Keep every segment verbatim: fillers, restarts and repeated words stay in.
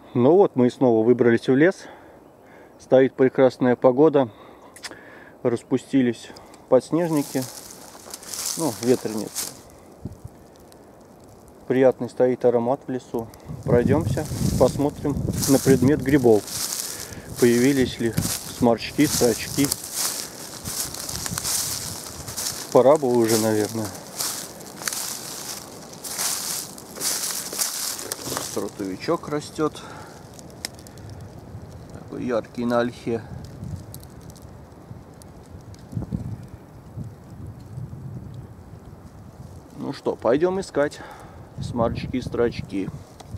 Ну вот, мы снова выбрались в лес. Стоит прекрасная погода. Распустились подснежники. Ну, ветреницы. Приятный стоит аромат в лесу. Пройдемся, посмотрим на предмет грибов. Появились ли сморчки, строчки. Пора бы уже, наверное. Трутовичок растет. Такой яркий на ольхе. Ну что, пойдем искать сморчки, строчки.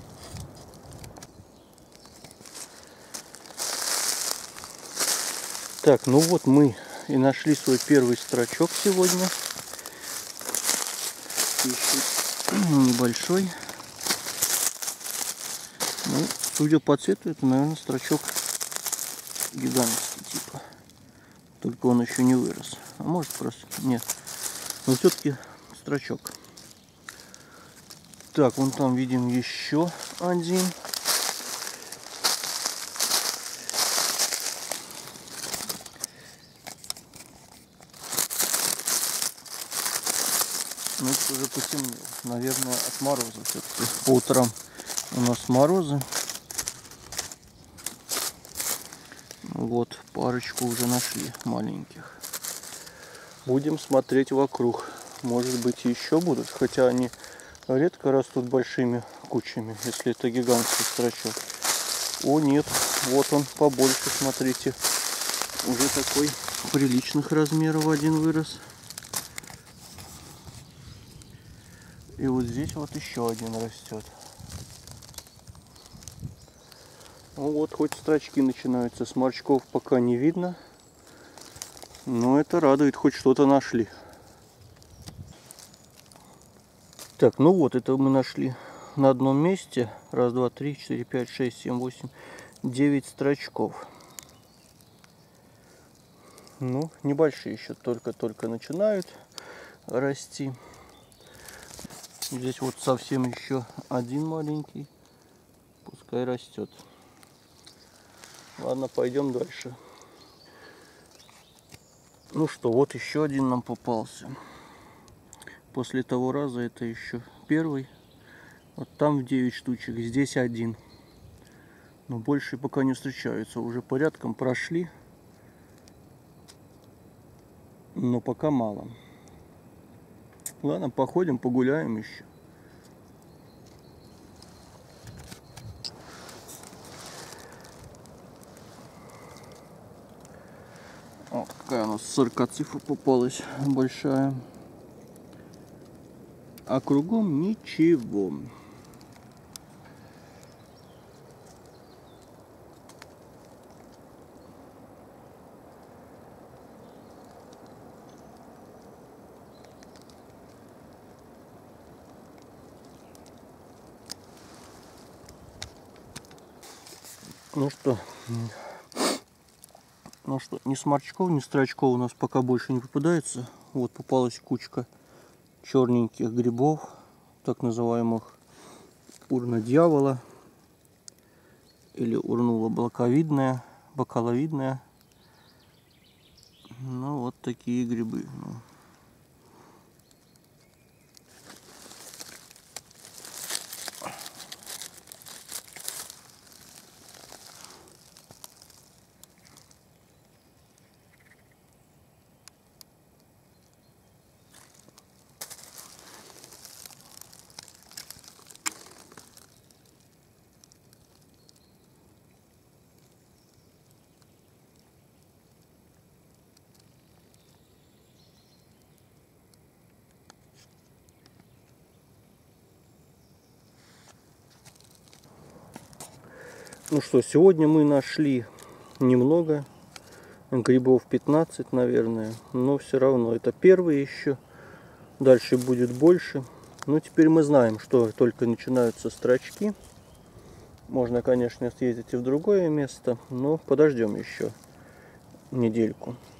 Так, ну вот мы и нашли свой первый строчок сегодня. Небольшой. Ну, судя по цвету, это, наверное, строчок гигантский типа. Только он еще не вырос. А может просто нет. Но все-таки строчок. Так, вон там видим еще один. Ну, это уже потемнело. Наверное, от мороза все-таки. По утрам у нас морозы. Вот, парочку уже нашли маленьких. Будем смотреть вокруг. Может быть, еще будут. Хотя они редко растут большими кучами, если это гигантский строчок. О, нет. Вот он побольше, смотрите. Уже такой приличных размеров один вырос. И вот здесь вот еще один растет. Ну вот, хоть строчки начинаются. Сморчков пока не видно. Но это радует, хоть что-то нашли. Так, ну вот, это мы нашли на одном месте. Раз, два, три, четыре, пять, шесть, семь, восемь, девять строчков. Ну, небольшие еще, только-только начинают расти. Здесь вот совсем еще один маленький. Пускай растет. Ладно, пойдем дальше. Ну что, вот еще один нам попался. После того раза это еще первый. Вот там в девять штучек, здесь один. Но больше пока не встречаются. Уже порядком прошли. Но пока мало. Ладно, походим, погуляем еще. Вот какая у нас саркоцифа попалась большая. А кругом ничего. Ну что, ну что, ни сморчков, ни строчков у нас пока больше не попадается. Вот попалась кучка черненьких грибов, так называемых урна дьявола или урнула блоковидная, бокаловидная. Ну вот такие грибы. Ну что, сегодня мы нашли немного, грибов пятнадцать, наверное, но все равно это первый еще, дальше будет больше. Ну, теперь мы знаем, что только начинаются строчки. Можно, конечно, съездить и в другое место, но подождем еще недельку.